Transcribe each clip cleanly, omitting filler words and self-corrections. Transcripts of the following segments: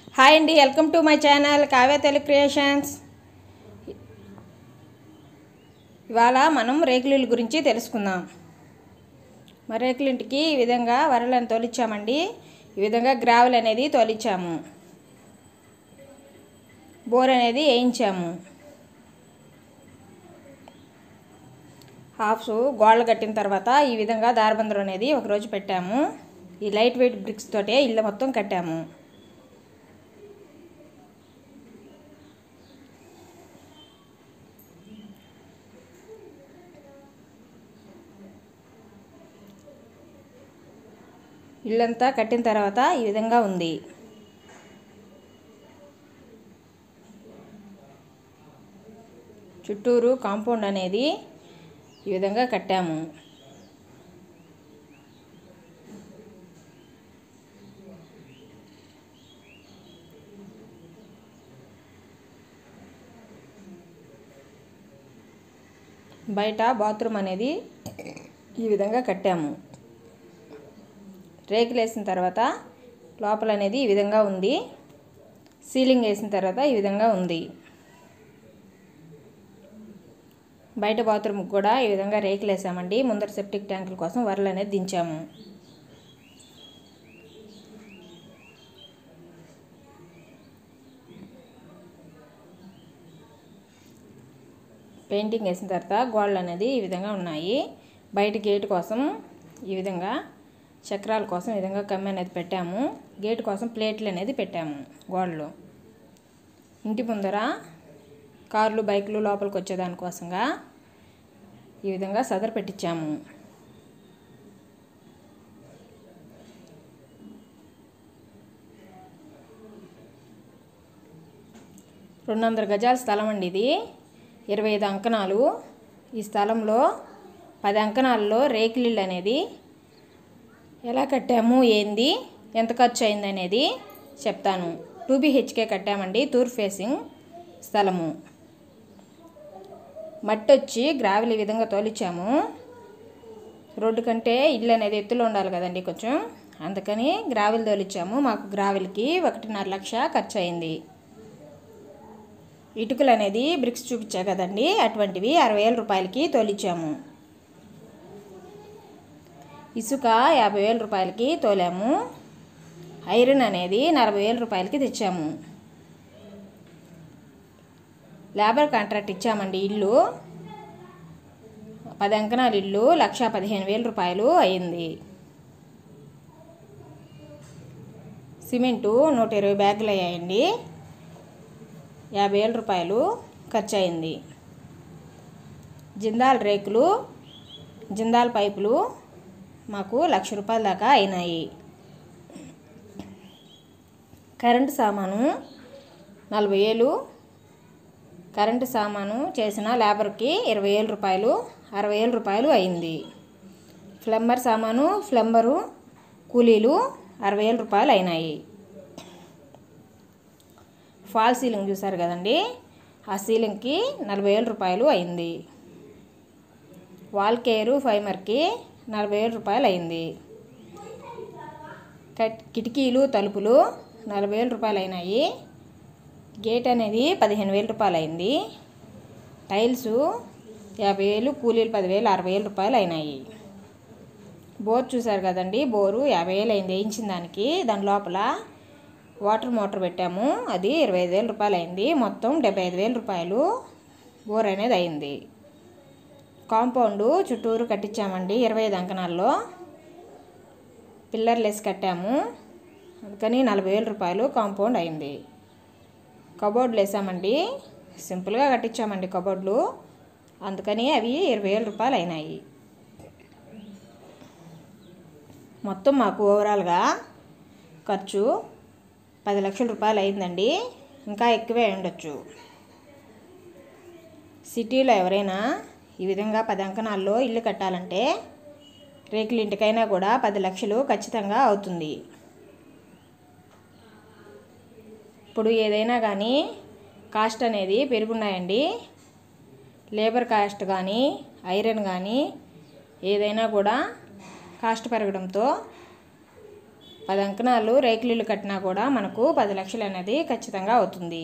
Hi అండి, welcome to my channel Kavya Telugu creations. ఇవాళ మనం రేకుల ఇల్లు గురించి తెలుసుకుందాం. మరి రేకుల ఇంటికి ఈ విధంగా వరలను తోలిచ్చామండి. ఈ విధంగా గ్రావెల్ అనేది తోలిచ్చాము, బోర్ అనేది వేయించాము. హాఫ్స్ గోడలు కట్టిన తర్వాత ఈ విధంగా దారబందరం అనేది ఒకరోజు పెట్టాము. ఈ లైట్ వెయిట్ బ్రిక్స్ తోటే ఇల్లు మొత్తం కట్టాము. ఇల్లంతా కట్టిన తర్వాత ఈ విధంగా ఉంది. చుట్టూరు కాంపౌండ్ అనేది ఈ విధంగా కట్టాము. బయట బాత్రూమ్ అనేది ఈ విధంగా కట్టాము. రేకులు వేసిన తర్వాత లోపల అనేది ఈ విధంగా ఉంది. సీలింగ్ వేసిన తర్వాత ఈ విధంగా ఉంది. బయట బాత్రూమ్కి కూడా ఈ విధంగా రేకులు వేసామండి. ముందర సెప్టిక్ ట్యాంకుల కోసం వరలు అనేది దించాము. పెయింటింగ్ వేసిన తర్వాత గోడలు అనేది ఈ విధంగా ఉన్నాయి. బయట గేటు కోసం ఈ విధంగా చక్రాల కోసం ఈ విధంగా కమ్మి అనేది పెట్టాము. గేటు కోసం ప్లేట్లు అనేది పెట్టాము. గోడలు ఇంటి ముందర కార్లు బైకులు లోపలికి వచ్చేదానికోసంగా ఈ విధంగా సదరు పెట్టించాము. రెండు 200 గజాల స్థలం అండి ఇది. 25 అంకణాలు. ఈ స్థలంలో 10 అంకణాలలో రేకులిల్లు అనేది ఎలా కట్టాము, ఏంది, ఎంత ఖర్చు అయింది అనేది చెప్తాను. 2 BHK కట్టామండి. తూర్పు ఫేసింగ్ స్థలము. మట్టి వచ్చి గ్రావెల్ ఈ విధంగా తోలిచ్చాము. రోడ్డు కంటే ఇల్లు అనేది ఎత్తులో ఉండాలి కదండి కొంచెం, అందుకని గ్రావెల్ తోలిచ్చాము. మాకు గ్రావెల్కి 1.5 లక్ష ఖర్చు అయింది. ఇటుకలు అనేది బ్రిక్స్ చూపించా కదండి, అటువంటివి 60,000 రూపాయలకి తోలిచ్చాము. ఇసుక 50,000 రూపాయలకి తోలాము. ఐరన్ అనేది 40,000 రూపాయలకి తెచ్చాము. లేబర్ కాంట్రాక్ట్ ఇచ్చామండి. ఇల్లు 10 అంకణాల ఇల్లు 1,15,000 రూపాయలు అయింది. సిమెంటు 120 బ్యాగులు అయ్యాయండి. 50,000 రూపాయలు ఖర్చు అయింది. జిందాల్ రేకులు, జిందాల్ పైపులు మాకు 1,00,000 రూపాయల దాకా అయినాయి. కరెంటు సామాను 40,000. కరెంటు సామాను చేసిన లేబర్కి 20,000 రూపాయలు, 60,000 రూపాయలు అయింది. ప్లంబర్ సామాను, ప్లంబరు కూలీలు 60,000 రూపాయలు అయినాయి. ఫాల్ సీలింగ్ చూసారు కదండి, ఆ సీలింగ్కి 40,000 రూపాయలు అయింది. వాల్ కేరు ఫైమర్కి 40,000 రూపాయలు అయింది. కిటికీలు తలుపులు 40,000 రూపాయలు అయినాయి. గేట్ అనేది 15,000 రూపాయలు అయింది. టైల్స్ 50,000, కూలీలు 10,000, 60,000 రూపాయలు అయినాయి. బోర్ చూసారు కదండి, బోరు 50,000 అయింది వేయించిన దానికి. దాని లోపల వాటర్ మోటార్ పెట్టాము, అది 25,000 రూపాయలు అయింది. మొత్తం 75,000 రూపాయలు బోర్ అనేది అయింది. కాంపౌండ్ చుట్టూరు కట్టించామండి. 25 అంకణాల్లో పిల్లర్లు వేసి కట్టాము, అందుకని 40,000 రూపాయలు కాంపౌండ్ అయింది. కబోర్డ్లు వేసామండి, సింపుల్గా కట్టించామండి కబోర్డ్లు, అందుకని అవి 20,000 రూపాయలు అయినాయి. మొత్తం మాకు ఓవరాల్గా ఖర్చు 10 లక్షల రూపాయలు అయిందండి. ఇంకా ఎక్కువే ఉండొచ్చు. సిటీలో ఎవరైనా ఈ విధంగా 10 అంకణాల్లో ఇల్లు కట్టాలంటే రేకుల ఇంటికైనా కూడా 10 లక్షలు ఖచ్చితంగా అవుతుంది. ఇప్పుడు ఏదైనా కానీ కాస్ట్ అనేది పెరుగున్నాయండి. లేబర్ కాస్ట్ కానీ, ఐరన్ కానీ ఏదైనా కూడా కాస్ట్ పెరగడంతో 10 అంకణాలు రేకులు ఇల్లు కట్టినా కూడా మనకు 10 లక్షలు అనేది ఖచ్చితంగా అవుతుంది.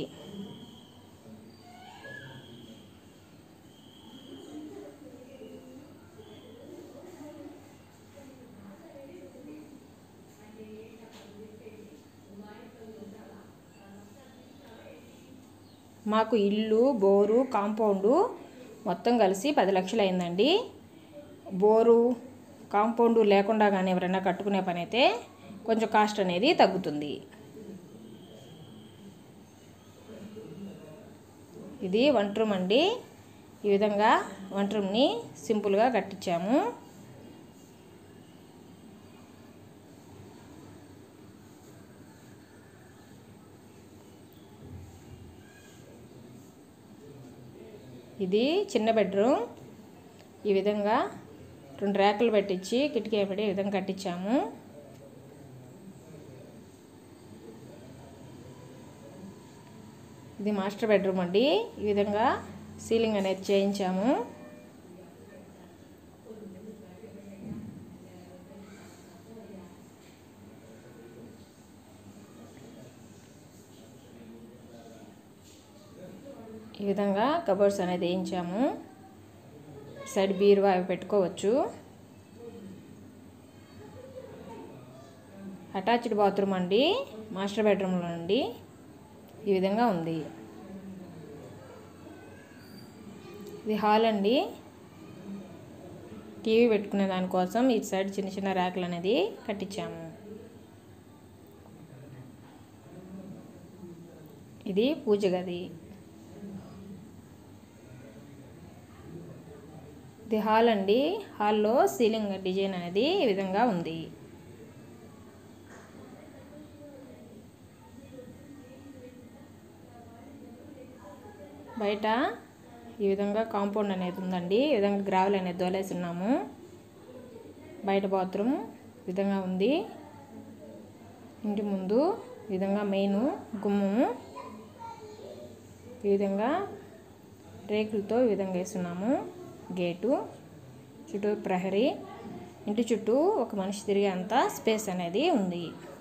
మాకు ఇల్లు, బోరు, కాంపౌండు మొత్తం కలిసి 10 లక్షలు అయిందండి. బోరు, కాంపౌండు లేకుండా కానీ ఎవరైనా కట్టుకునే పని అయితే కొంచెం కాస్ట్ అనేది తగ్గుతుంది. ఇది వంట రూమ్ అండి. ఈ విధంగా వంట రూమ్ని సింపుల్గా కట్టించాము. ఇది చిన్న బెడ్రూమ్. ఈ విధంగా 2 ర్యాకులు పెట్టించి కిటికీ పెట్టి ఈ విధంగా కట్టించాము. ఇది మాస్టర్ బెడ్రూమ్ అండి. ఈ విధంగా సీలింగ్ అనేది చేయించాము. ఈ విధంగా కబోర్డ్స్ అనేది వేయించాము. సైడ్ బీరువా అవి పెట్టుకోవచ్చు. అటాచ్డ్ బాత్రూమ్ అండి మాస్టర్ బెడ్రూమ్లో అండి. ఈ విధంగా ఉంది. ఇది హాల్ అండి. టీవీ పెట్టుకునే దానికోసం ఇటు సైడ్ చిన్న చిన్న ర్యాకులు అనేది కట్టించాము. ఇది పూజ గది. ఇది హాల్ అండి. హాల్లో సీలింగ్ డిజైన్ అనేది ఈ విధంగా ఉంది. బయట ఈ విధంగా కాంపౌండ్ అనేది ఉందండి. ఈ విధంగా గ్రావెల్ అనేది దోలేసి ఉన్నాము. బయట బాత్రూమ్ ఈ విధంగా ఉంది. ఇంటి ముందు ఈ విధంగా మెయిన్ గుమ్మము ఈ విధంగా రేకులతో ఈ విధంగా వేస్తున్నాము. గేటు చుట్టూ ప్రహరీ, ఇంటి చుట్టూ ఒక మనిషి తిరిగేంత స్పేస్ అనేది ఉంది.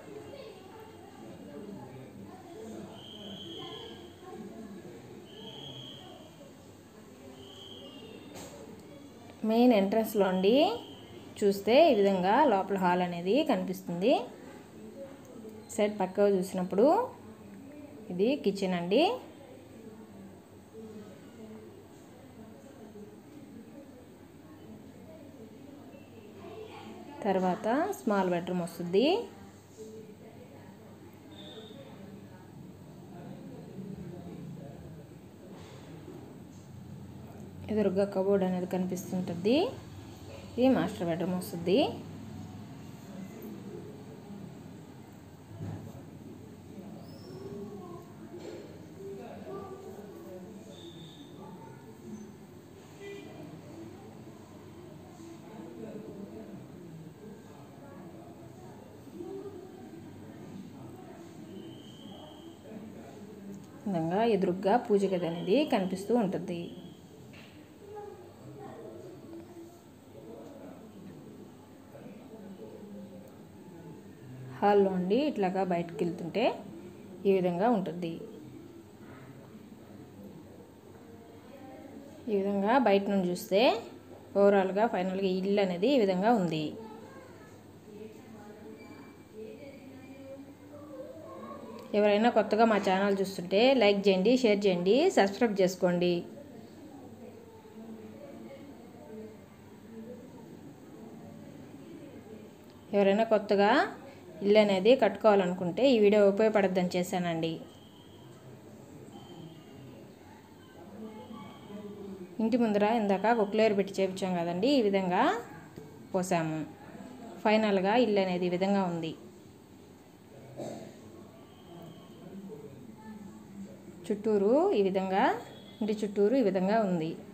మెయిన్ ఎంట్రన్స్లో అండి చూస్తే ఈ విధంగా లోపల హాల్ అనేది కనిపిస్తుంది. సైడ్ పక్కగా చూసినప్పుడు ఇది కిచెన్ అండి. తర్వాత స్మాల్ బెడ్రూమ్ వస్తుంది. ఎదురుగా కబోర్డ్ అనేది కనిపిస్తుంటుంది. ఇది మాస్టర్ బెడ్రూమ్ వస్తుంది. విధంగా ఎదురుగా పూజ గది అనేది కనిపిస్తూ ఉంటుంది. హాల్లో ఉండి ఇట్లాగా బయటకు వెళ్తుంటే ఈ విధంగా ఉంటుంది. ఈ విధంగా బయట నుండి చూస్తే ఓవరాల్గా ఫైనల్గా ఇల్లు అనేది ఈ విధంగా ఉంది. ఎవరైనా కొత్తగా మా ఛానల్ చూస్తుంటే లైక్ చేయండి, షేర్ చేయండి, సబ్స్క్రైబ్ చేసుకోండి. ఎవరైనా కొత్తగా ఇల్లు అనేది కట్టుకోవాలనుకుంటే ఈ వీడియో ఉపయోగపడద్దని చేశానండి. ఇంటి ముందర ఇందాక కొక్లేరు పెట్టి చేపించాం కదండి, ఈ విధంగా పోసాము. ఫైనల్గా ఇల్లు అనేది ఈ విధంగా ఉంది. చుట్టూరు ఈ విధంగా ఇంటి చుట్టూరు ఈ విధంగా ఉంది.